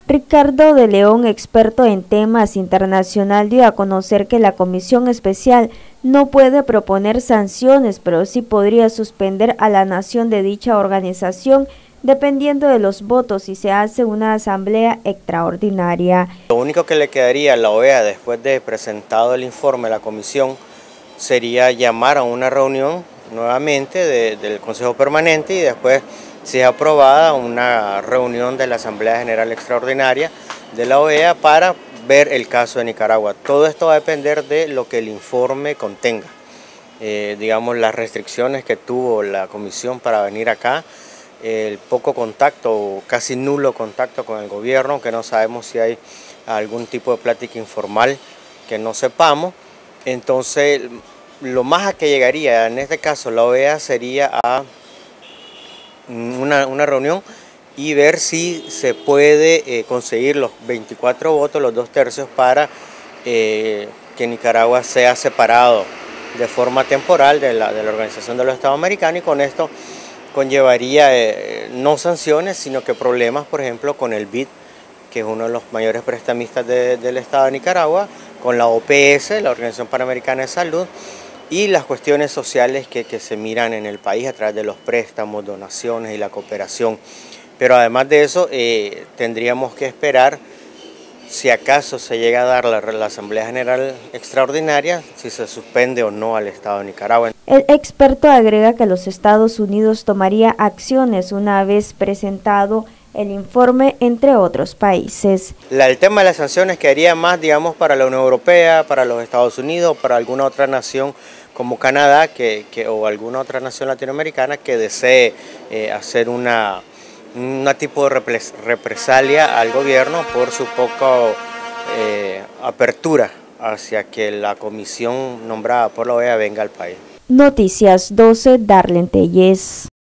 Ricardo de León, experto en temas internacional, dio a conocer que la Comisión Especial no puede proponer sanciones, pero sí podría suspender a la nación de dicha organización dependiendo de los votos si se hace una asamblea extraordinaria. Lo único que le quedaría a la OEA después de presentado el informe a la Comisión sería llamar a una reunión nuevamente del Consejo Permanente y después, si es aprobada, una reunión de la Asamblea General Extraordinaria de la OEA para ver el caso de Nicaragua. Todo esto va a depender de lo que el informe contenga. Digamos, las restricciones que tuvo la Comisión para venir acá, el poco contacto o casi nulo contacto con el gobierno, que no sabemos si hay algún tipo de plática informal que no sepamos. Entonces, lo más a que llegaría, en este caso la OEA, sería a una reunión y ver si se puede conseguir los 24 votos, los 2/3, para que Nicaragua sea separado de forma temporal de la Organización de los Estados Americanos, y con esto conllevaría no sanciones, sino que problemas, por ejemplo, con el BID, que es uno de los mayores prestamistas del Estado de Nicaragua, con la OPS, la Organización Panamericana de Salud, y las cuestiones sociales que se miran en el país a través de los préstamos, donaciones y la cooperación. Pero además de eso, tendríamos que esperar, si acaso se llega a dar la Asamblea General Extraordinaria, si se suspende o no al Estado de Nicaragua. El experto agrega que los Estados Unidos tomaría acciones una vez presentado el informe, entre otros países. El tema de las sanciones quedaría más, digamos, para la Unión Europea, para los Estados Unidos, para alguna otra nación como Canadá o alguna otra nación latinoamericana que desee hacer una tipo de represalia al gobierno por su poca apertura hacia que la comisión nombrada por la OEA venga al país. Noticias 12, Darlene Telles.